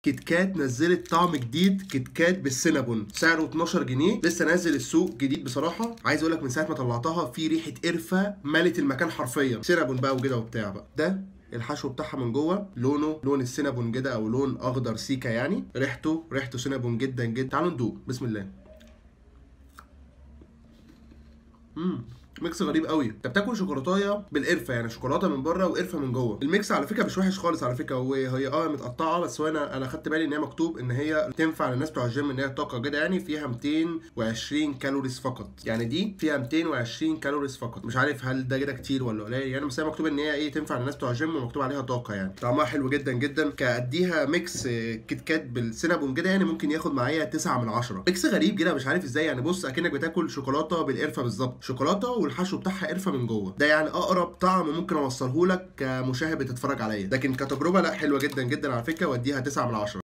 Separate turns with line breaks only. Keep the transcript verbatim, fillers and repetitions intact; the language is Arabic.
كيت كات نزلت طعم جديد، كيت كات بالسينابون، سعره اتناشر جنيه، لسه نازل السوق جديد. بصراحه عايز اقول لك من ساعه ما طلعتها في ريحه قرفه ملت المكان حرفيا، سينابون بقى وكده وبتاع بقى. ده الحشو بتاعها من جوه، لونه لون السينابون كده او لون اخضر سيكا يعني، ريحته ريحته سينابون جدا جدا. تعالوا ندوق، بسم الله. امم ميكس غريب قوي. انت بتاكل شوكولاتايه بالقرفه، يعني شوكولاته من بره وقرفه من جوه. الميكس على فكره مش وحش خالص على فكره، وهي اه متقطعه، بس هو انا انا خدت بالي ان هي مكتوب ان هي تنفع للناس بتوع الجيم، ان هي طاقه كده يعني. فيها ميتين وعشرين كالوريز فقط، يعني دي فيها ميتين وعشرين كالوريز فقط. مش عارف هل ده كده كتير ولا قليل يعني، بس هي مكتوب ان هي ايه تنفع للناس بتوع الجيم، ومكتوب عليها طاقه يعني. طعمها حلو جدا جدا. كاديها ميكس كيت كات بالسينابون كده يعني، ممكن ياخد معايا تسعة من عشرة. ميكس غريب كده مش عارف ازاي يعني. بص اكنك بتاكل شوكولاته بالقرفه بالظبط، شوكولاته والحشو بتاعها قرفه من جوه. ده يعني اقرب طعم ممكن اوصله لك كمشاهد بتتفرج عليا، لكن كتجربه لا، حلوه جدا جدا على فكره، واديها تسعة من عشرة.